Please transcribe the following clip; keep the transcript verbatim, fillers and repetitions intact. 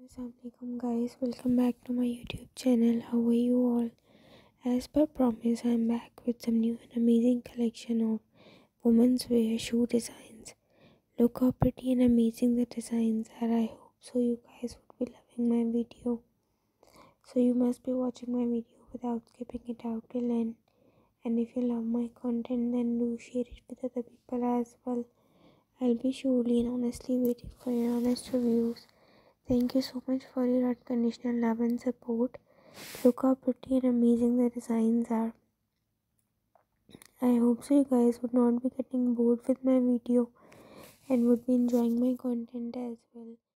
Assalamualaikum guys, welcome back to my YouTube channel. How are you all? As per promise, I am back with some new and amazing collection of women's wear shoe designs. Look how pretty and amazing the designs are. I hope so you guys would be loving my video. So you must be watching my video without skipping it out till end. And if you love my content, then do share it with other people as well. I'll be surely and honestly waiting for your honest reviews. Thank you so much for your unconditional love and support. Look how pretty and amazing the designs are. I hope so you guys would not be getting bored with my video and would be enjoying my content as well.